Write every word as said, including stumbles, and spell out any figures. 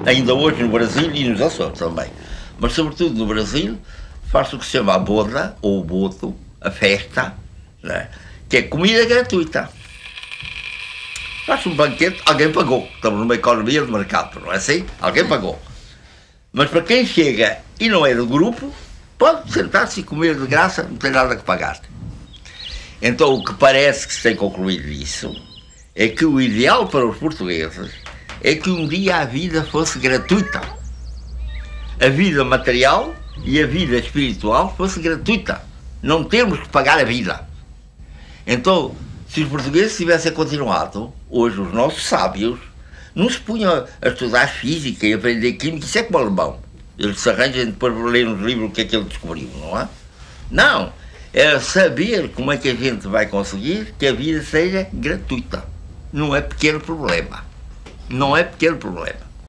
ainda hoje no Brasil e nos Açores também, mas sobretudo no Brasil, faz o que se chama a boda, ou o boto, a festa, né? Que é comida gratuita. Faz um banquete, alguém pagou. Estamos numa economia de mercado, não é assim? Alguém pagou. Mas para quem chega e não é do grupo, pode sentar-se e comer de graça, não tem nada que pagar. Então o que parece que se tem concluído isso é que o ideal para os portugueses é que um dia a vida fosse gratuita. A vida material e a vida espiritual fosse gratuita. Não temos que pagar a vida. Então, se os portugueses tivessem continuado, hoje os nossos sábios não se punham a estudar física e aprender química, isso é como o alemão. Eles se arranjam depois para ler nos livros o que é que ele descobriu, não é? Não, é saber como é que a gente vai conseguir que a vida seja gratuita. Não é pequeno problema. Não é pequeno problema.